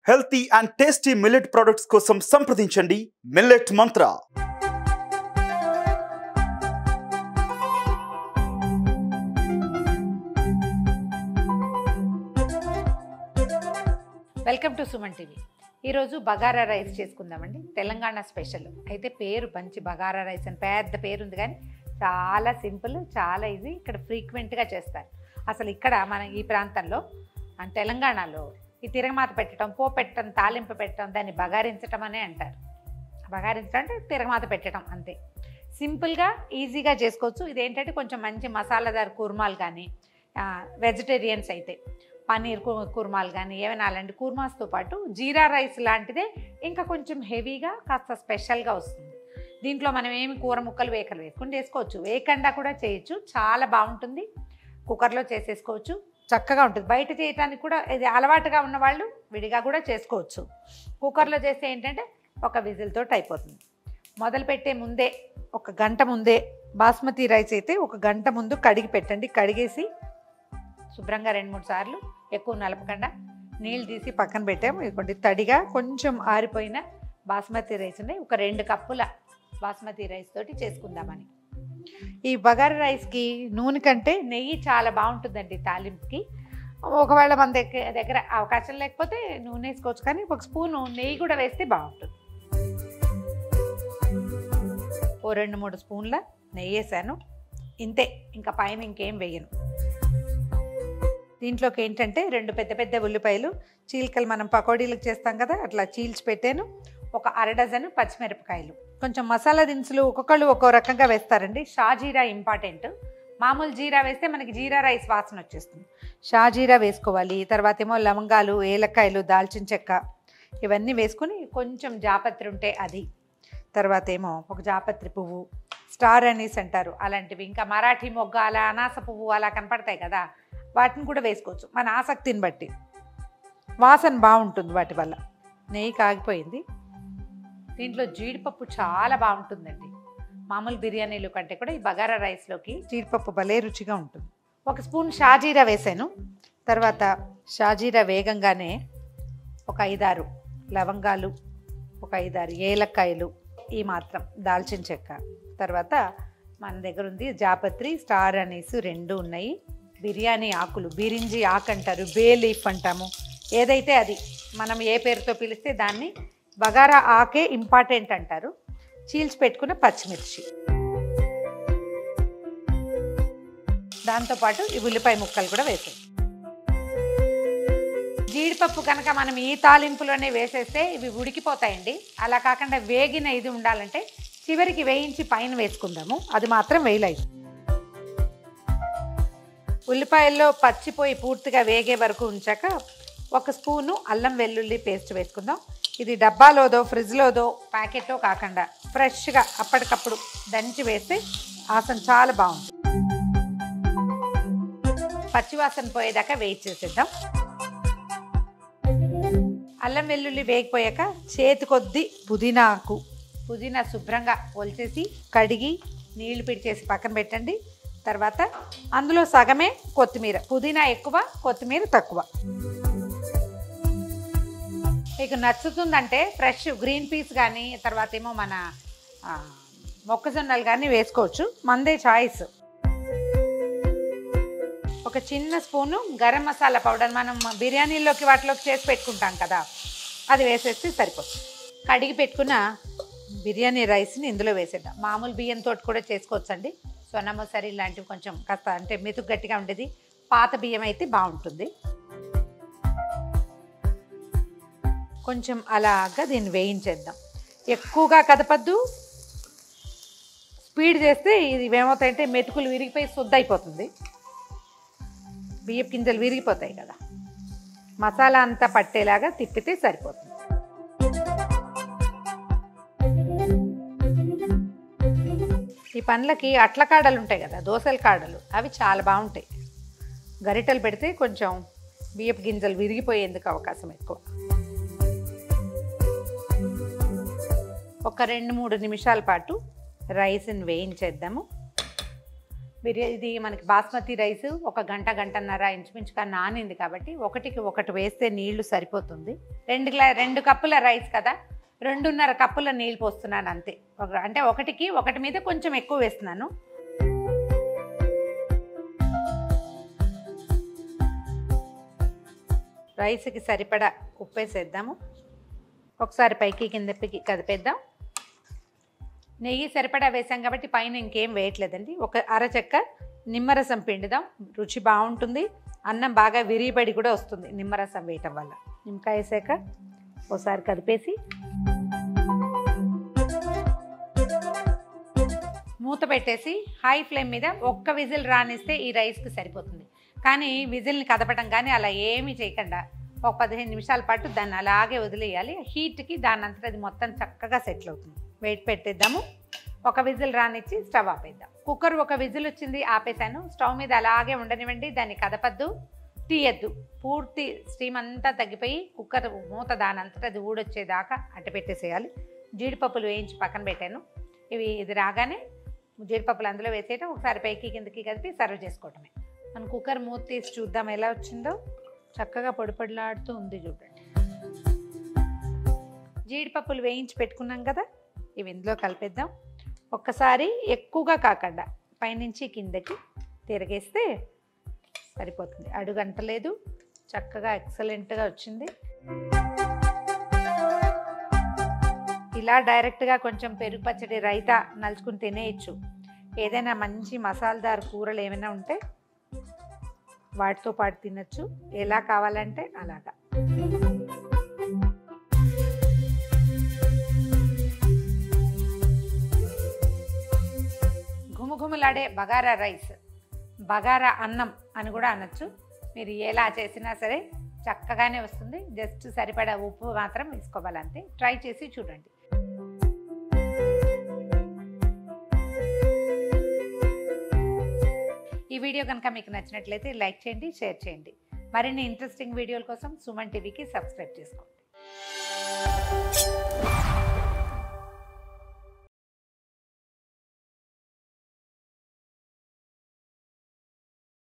Healthy and tasty millet products కోసం సంప్రదించండి millet mantra. Welcome to Suman TV. ఈరోజు bagara rice చేసుకుందామండి. తెలంగాణ స్పెషల్ అయితే పేరు మంచి బగారా రైస్ అని పెద్ద పేరు ఉంది, కానీ చాలా సింపుల్, చాలా ఈజీ. ఇక్కడ ఫ్రీక్వెంట్గా చేస్తారు. అసలు ఇక్కడ మన ఈ ప్రాంతంలో తెలంగాణలో ఈ తిరగమాత పెట్టడం, పో పెట్టడం, తాలింపు పెట్టడం, దాన్ని బగారించడం అనే అంటారు. బగారించడం అంటే తిరగమాత పెట్టడం అంతే. సింపుల్గా ఈజీగా చేసుకోవచ్చు. ఇదేంటంటే కొంచెం మంచి మసాలాదార్ కుర్మాలు కానీ, వెజిటేరియన్స్ అయితే పన్నీర్ కుర్మాలు కానీ ఏమైనా అలాంటి కుర్మాస్తో పాటు జీరా రైస్ లాంటిదే ఇంకా కొంచెం హెవీగా కాస్త స్పెషల్గా వస్తుంది. దీంట్లో మనం ఏమి కూర ముక్కలు వేసుకుని చేసుకోవచ్చు, వేయకుండా కూడా చేయొచ్చు. చాలా బాగుంటుంది. కుక్కర్లో చేసేసుకోవచ్చు, చక్కగా ఉంటుంది. బయట చేయడానికి కూడా ఇది అలవాటుగా ఉన్నవాళ్ళు విడిగా కూడా చేసుకోవచ్చు. కుక్కర్లో చేస్తే ఏంటంటే ఒక విజిల్తో అయిపోతుంది. మొదలుపెట్టే ముందే ఒక గంట ముందే బాస్మతి రైస్ అయితే ఒక గంట ముందు కడిగి పెట్టండి. కడిగేసి శుభ్రంగా 2-3 సార్లు, ఎక్కువ నలపకుండా నీళ్ళు తీసి పక్కన పెట్టాము. ఇదిగోండి తడిగా కొంచెం ఆరిపోయిన బాస్మతి రైస్ ఉన్నాయి. ఒక 2 కప్పుల బాస్మతి రైస్ తోటి చేసుకుందామని. ఈ బగారా రైస్కి నూనె కంటే నెయ్యి చాలా బాగుంటుందండి తాలింపుకి. ఒకవేళ మన దగ్గర అవకాశం లేకపోతే నూనె వేసుకోవచ్చు, కానీ ఒక స్పూను నెయ్యి కూడా వేస్తే బాగుంటుంది. ఓ 2-3 స్పూన్ల నెయ్యి వేసాను, ఇంతే. ఇంకా పైన ఇంకేం వేయను. దీంట్లోకి ఏంటంటే 2 పెద్ద పెద్ద ఉల్లిపాయలు చీలికలు మనం పకోడీలకు చేస్తాం కదా, అట్లా చీల్చి పెట్టాను. ఒక 1/2 డజను పచ్చిమిరపకాయలు. కొంచెం మసాలా దినుసులు ఒక్కొక్కళ్ళు ఒక్కో రకంగా వేస్తారండి. షాజీరా ఇంపార్టెంట్. మామూలు జీరా వేస్తే మనకి జీరా రైస్ వాసన వచ్చేస్తుంది. షాజీరా వేసుకోవాలి. తర్వాత ఏమో లవంగాలు, ఏలక్కాయలు, దాల్చిన చెక్క ఇవన్నీ వేసుకొని కొంచెం జాపత్రి ఉంటే అది. తర్వాత ఏమో ఒక జాపత్రి పువ్వు, స్టార్ అనీస్ అంటారు అలాంటివి. ఇంకా మరాఠీ మొగ్గ, అలా అనాస పువ్వు అలా కనపడతాయి కదా, వాటిని కూడా వేసుకోవచ్చు మన ఆసక్తిని బట్టి. వాసన బాగుంటుంది వాటి వల్ల. నెయ్యి కాగిపోయింది. దీంట్లో జీడిపప్పు చాలా బాగుంటుందండి. మామూలు బిర్యానీలు కంటే కూడా ఈ బగారా రైస్లోకి జీడిపప్పు భలే రుచిగా ఉంటుంది. 1 స్పూన్ షాజీరా వేసాను. తర్వాత షాజీరా వేగంగానే ఒక 5-6 లవంగాలు, ఒక 5-6 ఏలక్కాయలు, ఈ మాత్రం దాల్చిన చెక్క, తర్వాత మన దగ్గర ఉంది జాపత్రి, స్టార్ అనీస్ 2 ఉన్నాయి. బిర్యానీ ఆకులు, బిరింజి ఆకు అంటారు, బే లీఫ్ అంటాము, ఏదైతే అది మనం ఏ పేరుతో పిలిస్తే దాన్ని. బగారా ఆకే ఇంపార్టెంట్ అంటారు. చీల్చి పెట్టుకున్న పచ్చిమిర్చి, దాంతోపాటు ఈ ఉల్లిపాయ ముక్కలు కూడా వేసాం. జీడిపప్పు కనుక మనం ఈ తాలింపులోనే వేసేస్తే ఇవి ఉడికిపోతాయండి. అలా కాకుండా వేగిన ఇది ఉండాలంటే చివరికి వేయించి పైన వేసుకుందాము. అది మాత్రం వేయలేదు. ఉల్లిపాయల్లో పచ్చిపోయి పూర్తిగా వేగే వరకు ఉంచాక 1 స్పూను అల్లం వెల్లుల్లి పేస్ట్ వేసుకుందాం. ఇది డబ్బాలోదో ఫ్రిడ్జ్లోదో ప్యాకెట్లో కాకుండా ఫ్రెష్గా అప్పటికప్పుడు దంచి వేస్తే వాసన చాలా బాగుంటుంది. పచ్చివాసన పోయేదాకా వేయి చేసేద్దాం. అల్లం వెల్లుల్లి వేగిపోయాక చేతి కొద్ది పుదీనా శుభ్రంగా ఒలిచేసి కడిగి నీళ్లు పిడిచేసి పక్కన పెట్టండి. తర్వాత అందులో సగమే కొత్తిమీర. పుదీనా ఎక్కువ, కొత్తిమీర తక్కువ. మీకు నచ్చుతుందంటే ఫ్రెష్ గ్రీన్ పీస్ కానీ, తర్వాత ఏమో మన మొక్కజొన్నలు కానీ వేసుకోవచ్చు, మందే చాయిస్. ఒక చిన్న స్పూను గరం మసాలా పౌడర్, మనం బిర్యానీలోకి వాటిలోకి చేసి పెట్టుకుంటాం కదా, అది వేసేస్తే సరిపోతుంది. కడిగి పెట్టుకున్న బిర్యానీ రైస్ని ఇందులో వేసేద్దాం. మామూలు బియ్యంతో కూడా చేసుకోవచ్చండి. సొన్నమొసరి ఇలాంటివి కొంచెం కాస్త అంటే మెతుకు గట్టిగా ఉండేది, పాత బియ్యం అయితే బాగుంటుంది. కొంచెం అలాగా దీన్ని వేయించేద్దాం. ఎక్కువగా కదపద్దు, స్పీడ్ చేస్తే ఇది ఏమవుతాయంటే మెతుకులు విరిగిపోయి శుద్ధ అయిపోతుంది. బియ్యపు గింజలు విరిగిపోతాయి కదా. మసాలా అంతా పట్టేలాగా తిప్పితే సరిపోతుంది. ఈ పండ్లకి అట్ల కాడలు ఉంటాయి కదా, దోసల కాడలు, అవి చాలా బాగుంటాయి. గరిటెలు పెడితే కొంచెం బియ్యపు గింజలు విరిగిపోయేందుకు అవకాశం ఎక్కువ. ఒక 2-3 నిమిషాల పాటు రైస్ని వేయించేద్దాము. ఇది మనకి బాస్మతి రైస్ ఒక గంటన్నర ఇంచుమించుగా నానింది కాబట్టి ఒకటికి ఒకటి వేస్తే నీళ్లు సరిపోతుంది. 2 కప్పుల రైస్ కదా, 2.5 కప్పుల నీళ్ళు పోస్తున్నాను అంతే. అంటే ఒకటి మీద కొంచెం ఎక్కువ వేస్తున్నాను. రైస్కి సరిపడా ఉప్పు వేసేద్దాము. ఒకసారి పైకి కిందకి కదిపేద్దాం. నెయ్యి సరిపడా వేసాం కాబట్టి పైన ఇంకేం వేయట్లేదండి. ఒక అరచెక్క నిమ్మరసం పిండుదాం, రుచి బాగుంటుంది. అన్నం బాగా విరిబడి కూడా వస్తుంది నిమ్మరసం వేయటం వల్ల. నిమ్మకాయ వేసాక ఒకసారి కదిపేసి మూత పెట్టేసి హై ఫ్లేమ్ మీద ఒక్క విజిల్ రానిస్తే ఈ రైస్కి సరిపోతుంది. కానీ విజిల్ని కదపడం కానీ అలా ఏమీ చేయకుండా ఒక 15 నిమిషాల పాటు దాన్ని అలాగే వదిలేయాలి. హీట్కి దాని అంతటా అది మొత్తం చక్కగా సెటిల్ అవుతుంది. వెయిట్ పెట్టేద్దాము. ఒక విజిల్ రానిచ్చి స్టవ్ ఆపేద్దాం. కుక్కర్ ఒక విజిల్ వచ్చింది, ఆపేసాను. స్టవ్ మీద అలాగే ఉండనివ్వండి, దాన్ని కదపద్దు, తీయద్దు. పూర్తి స్టీమ్ అంతా తగ్గిపోయి కుక్కర్ మూత దాని అంతటా అది ఊడొచ్చేదాకా అట్ట పెట్టేసేయాలి. జీడిపప్పులు వేయించి పక్కన పెట్టాను. ఇది రాగానే జీడిపప్పులు అందులో వేసేయటం, ఒకసారి పైకి కిందకి కలిపి సర్వ్ చేసుకోవటమే. మన కుక్కర్ మూత తీసి చూద్దాం ఎలా వచ్చిందో. చక్కగా పొడిలాడుతూ ఉంది చూడండి. జీడిపప్పులు వేయించి పెట్టుకున్నాం కదా, ఇవి ఇందులో కలిపేద్దాం. ఒక్కసారి ఎక్కువగా కాకుండా పైనుంచి కిందకి తిరిగేస్తే సరిపోతుంది. అడుగంటలేదు, చక్కగా ఎక్సలెంట్గా వచ్చింది. ఇలా డైరెక్ట్గా కొంచెం పెరుగు పచ్చడి రైతా నలుచుకుని తినేయచ్చు. ఏదైనా మంచి మసాలాదార్ కూరలు ఏమైనా ఉంటే వాటితో పాటు తినచ్చు. ఎలా కావాలంటే అలాగా. ఘుమఘుమలాడే బగారా రైస్, బగారా అన్నం అని కూడా అనొచ్చు. మీరు ఎలా చేసినా సరే చక్కగానే వస్తుంది. జస్ట్ సరిపడా ఉప్పు మాత్రం వేసుకోవాలంతే. ట్రై చేసి చూడండి. ఈ వీడియో కనుక మీకు నచ్చినట్లయితే లైక్ చేయండి, షేర్ చేయండి. మరిన్ని ఇంట్రెస్టింగ్ వీడియోల కోసం సుమన్ టీవీకి సబ్స్క్రైబ్ చేసుకోండి.